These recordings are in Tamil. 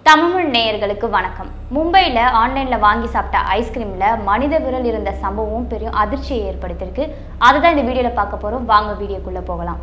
தமிழ் நேயர்களுக்கு வணக்கம். மும்பையில் ஆன்லைனில் வாங்கி சாப்பிட்ட ஐஸ்கிரீமில் மனித விரல் இருந்த சம்பவம் பெரிய அதிர்ச்சியை ஏற்படுத்தியிருக்கு. அதை தான் இந்த வீடியோவில் பார்க்க போகிறோம். வாங்க வீடியோக்குள்ளே போகலாம்.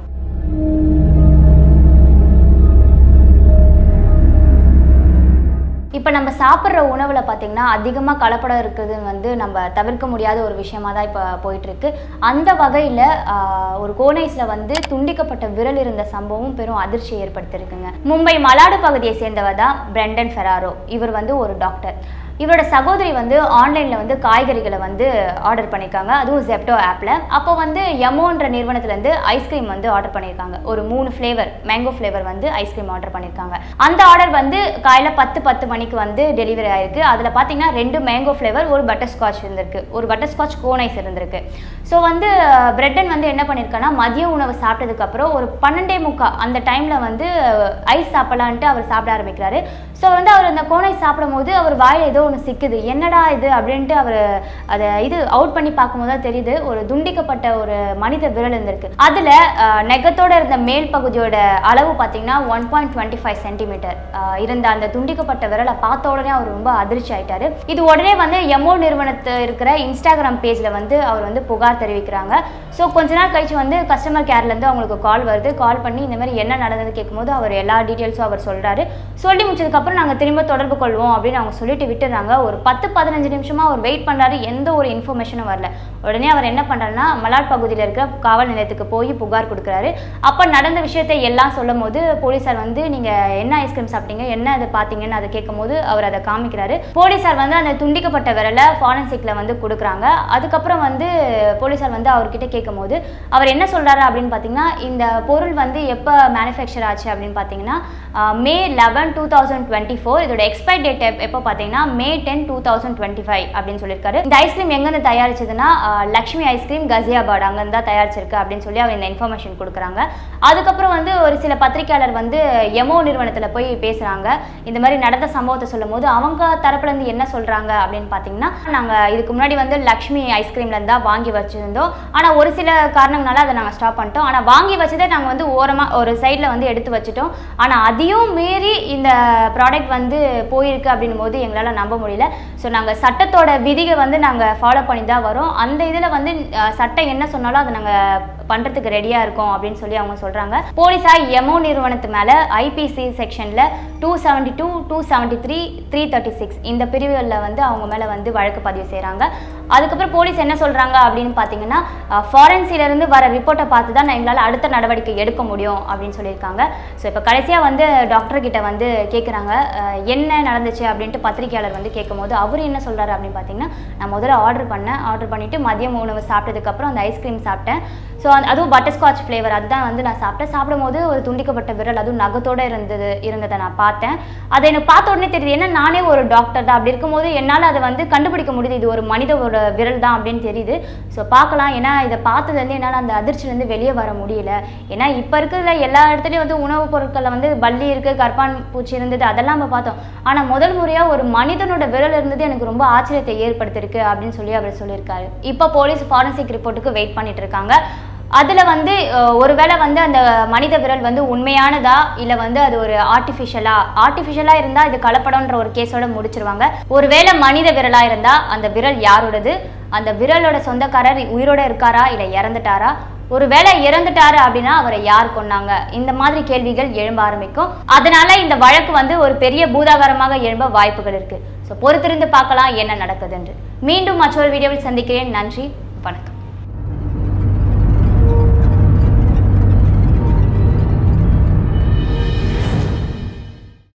இப்போ நம்ம சாப்பிட்ற உணவில் பார்த்திங்கன்னா அதிகமாக கலப்படம் இருக்கிறது நம்ம தவிர்க்க முடியாத ஒரு விஷயமாக தான் இப்போ போயிட்டுருக்கு. அந்த வகையில் ஒரு கோனைஸில் துண்டிக்கப்பட்ட விரல் இருந்த சம்பவம் பெரும் அதிர்ச்சியை ஏற்படுத்தியிருக்குங்க. மும்பை மலாடு பகுதியை சேர்ந்தவர் தான் பிரெண்டன் ஃபெராரோ. இவர் ஒரு டாக்டர். இவரோட சகோதரி ஆன்லைனில் காய்கறிகளை ஆர்டர் பண்ணியிருக்காங்க, அதுவும் ஜெப்டோ ஆப்பில். அப்போ எமோன்ற நிறுவனத்துலேருந்து ஐஸ்கிரீம் ஆர்டர் பண்ணியிருக்காங்க. ஒரு 3 flavour, mango flavour ice cream order பண்ணியிருக்காங்க. அந்த ஆர்டர் காலையில் 10 மணிக்கு டெலிவரி ஆயிருக்கு. அதில் பார்த்தீங்கன்னா 2 மேங்கோ ஃப்ளேவர், ஒரு பட்டர்ஸ்காட்ச் இருந்திருக்கு, ஒரு பட்டர்ஸ்காட்ச் கோனைஸ் இருந்திருக்கு. ஸோ பிரெட்டன் என்ன பண்ணியிருக்காங்கன்னா, மதிய உணவு சாப்பிட்டதுக்கப்புறம் ஒரு 12:45 அந்த டைமில் ஐஸ் சாப்பிடலான்ட்டு அவர் சாப்பிட ஆரம்பிக்கிறாரு. ஸோ அவர் அந்த கோனைஸ் சாப்பிடும் போது அவர் வாயில் ஏதோ ஒன்று சிக்குது. என்னடா இது அப்படின்ட்டு அவர் அதை அவுட் பண்ணி பார்க்கும்போது தான் தெரியுது, ஒரு துண்டிக்கப்பட்ட ஒரு மனித விரல் இருந்திருக்கு. அதில் நெகத்தோட இருந்த மேல் பகுதியோட அளவு பார்த்தீங்கன்னா 1.25 சென்டிமீட்டர் இருந்த அந்த துண்டிக்கப்பட்ட விரலை பார்த்த உடனே அவர் ரொம்ப அதிர்ச்சி ஆயிட்டாரு. இது உடனே எமோ நிறுவனத்து இருக்கிற இன்ஸ்டாகிராம் பேஜில் அவர் புகார் தெரிவிக்கிறாங்க. ஸோ கொஞ்ச நாள் கழிச்சு கஸ்டமர் கேர்லேருந்து அவங்களுக்கு கால் வருது. கால் பண்ணி இந்த மாதிரி என்ன நடந்தது கேட்கும்போது அவர் எல்லா டீட்டெயில்ஸும் அவர் சொல்கிறாரு. சொல்லி முடிச்சதுக்கப்புறம் நாங்கள் திரும்ப தொடர்பு கொள்வோம் அப்படின்னு அவங்க சொல்லிட்டு விட்டுறாங்க. ஒரு 10-15 நிமிஷமா அவர் வெயிட் பண்றாரு. எந்த ஒரு இன்ஃபர்மேஷனும் வரல. உடனே அவர் என்ன பண்றாருன்னா, மலாட் பகுதியில் இருக்கிற காவல் நிலையத்துக்கு போய் புகார் கொடுக்குறாரு. அப்ப நடந்த விஷயத்தை எல்லாம் சொல்லும் போது போலீசார் நீங்க என்ன ஐஸ்கிரீம் சாப்பிட்டீங்க, என்ன அதை பார்த்தீங்கன்னு அதை கேட்கும் போது அவர் அதை காமிக்கிறாரு. போலீசார் அந்த துண்டிக்கப்பட்ட விரலை ஃபாரன்சிக்ல கொடுக்குறாங்க. அதுக்கப்புறம் போலீசார் அவர்கிட்ட கேட்கும் போது அவர் என்ன சொல்றாரு அப்படின்னு பாத்தீங்கன்னா, இந்த பொருள் எப்ப மேனுஃபேக்சர் ஆச்சு அப்படின்னு பாத்தீங்கன்னா May 11, 2024. இதோட எக்ஸ்பைரி டேட் எப்போ பார்த்தீங்கன்னா May 10, 2025 அப்படின்னு சொல்லியிருக்காரு. இந்த ஐஸ்கிரீம் எங்கேருந்து தயாரிச்சதுன்னா லக்ஷ்மி ஐஸ்கிரீம் கசியாபாட் அங்கேருந்து தான் தயாரிச்சிருக்கு அப்படின்னு சொல்லி அவர் இந்த இன்ஃபர்மேஷன் கொடுக்குறாங்க. அதுக்கப்புறம் ஒரு சில பத்திரிகையாளர் எமோ நிறுவனத்தில் போய் பேசுகிறாங்க. இந்த மாதிரி நடந்த சம்பவத்தை சொல்லும் போது அவங்க தரப்புலேருந்து என்ன சொல்கிறாங்க அப்படின்னு பார்த்தீங்கன்னா, நாங்கள் இதுக்கு முன்னாடி லக்ஷ்மி ஐஸ்கிரீம்லேருந்து தான் வாங்கி வச்சுருந்தோம். ஆனால் ஒரு சில காரணங்களால அதை நாங்கள் ஸ்டாப் பண்ணிட்டோம். ஆனால் வாங்கி வச்சதை நாங்கள் ஓரமாக ஒரு சைடில் எடுத்து வச்சுட்டோம். ஆனால் அதையும் மீறி இந்த ப்ராடக்ட் போயிருக்கு அப்படின்னும் போது எங்களால் நம்ப முடியல. ஸோ நாங்கள் சட்டத்தோட விதியை நாங்கள் ஃபாலோ பண்ணி தான் வரோம். அந்த இதில் சட்டம் என்ன சொன்னாலும் அதை நாங்கள் பண்ணுறதுக்கு ரெடியாக இருக்கோம் அப்படின்னு சொல்லி அவங்க சொல்கிறாங்க. போலீஸார் எமோ நிறுவனத்து மேலே ஐபிசி செக்ஷனில் 272, 273, 336 இந்த பிரிவுகளில் அவங்க மேலே வழக்கு பதிவு செய்கிறாங்க. அதுக்கப்புறம் போலீஸ் என்ன சொல்கிறாங்க அப்படின்னு பார்த்தீங்கன்னா, ஃபாரன்சிலிருந்து வர ரிப்போர்ட்டை பார்த்து தான் எங்களால் அடுத்த நடவடிக்கை எடுக்க முடியும் அப்படின்னு சொல்லியிருக்காங்க. ஸோ இப்போ கடைசியாக டாக்டர்கிட்ட கேட்குறாங்க என்ன நடந்துச்சு அப்படின்ட்டு பத்திரிகையாளர் கேட்கும் போது அவர் என்ன சொல்கிறாரு அப்படின்னு பார்த்தீங்கன்னா, நான் முதல்ல ஆர்டர் பண்ணிவிட்டு மதியம் உணவு சாப்பிட்டதுக்கப்புறம் அந்த ஐஸ்கிரீம் சாப்பிட்டேன். ஸோ அதுவும் பட்டர்ஸ்காட்ச் ஃப்ளேவர் அதுதான் நான் சாப்பிட்டேன். சாப்பிடும்போது ஒரு துண்டிக்கப்பட்ட விரல், அதுவும் நகத்தோடு இருந்ததை நான் பார்த்தேன். அதை எனக்கு பார்த்த உடனே தெரியுது, ஏன்னா நானே ஒரு டாக்டர் தான். அப்படி இருக்கும்போது என்னால் அதை கண்டுபிடிக்க முடியுது, இது ஒரு மனிதோட விரல் தான் அப்படின்னு தெரியுது. ஸோ பார்க்கலாம், ஏன்னா இதை பார்த்ததுலேருந்து என்னால் அந்த அதிர்ச்சியிலேருந்து வெளியே வர முடியல. ஏன்னா இப்போ இருக்கிற எல்லா இடத்துலையும் உணவுப் பொருட்களில் பல்லி இருக்குது, கற்பான் பூச்சி இருந்தது, அதெல்லாம் நம்ம பார்த்தோம். ஆனால் முதல் முறையாக ஒரு மனிதனோட விரல் இருந்தது எனக்கு ரொம்ப ஆச்சரியத்தை ஏற்படுத்திருக்கு அப்படின்னு சொல்லி அவர் சொல்லியிருக்காரு. இப்போ போலீஸ் ஃபாரன்சிக் ரிப்போர்ட்டுக்கு வெயிட் பண்ணிட்டு இருக்காங்க. அதில் ஒருவேளை அந்த மனித விரல் உண்மையானதா இல்லை அது ஒரு ஆர்டிஃபிஷியலாக இருந்தால் இது கலப்படம்ன்ற ஒரு கேஸோட முடிச்சிருவாங்க. ஒருவேளை மனித விரலாக இருந்தால் அந்த விரல் யாரோடது, அந்த விரலோட சொந்தக்காரர் உயிரோட இருக்காரா இல்லை இறந்துட்டாரா, ஒருவேளை இறந்துட்டாரு அப்படின்னா அவரை யார் கொன்னாங்க, இந்த மாதிரி கேள்விகள் எழும்ப ஆரம்பிக்கும். அதனால இந்த வழக்கு ஒரு பெரிய பூதாகரமாக எழும்ப வாய்ப்புகள் இருக்கு. ஸோ பொறுத்திருந்து பார்க்கலாம் என்ன நடக்குது என்று. மீண்டும் மற்றொரு வீடியோவில் சந்திக்கிறேன். நன்றி, வணக்கம்.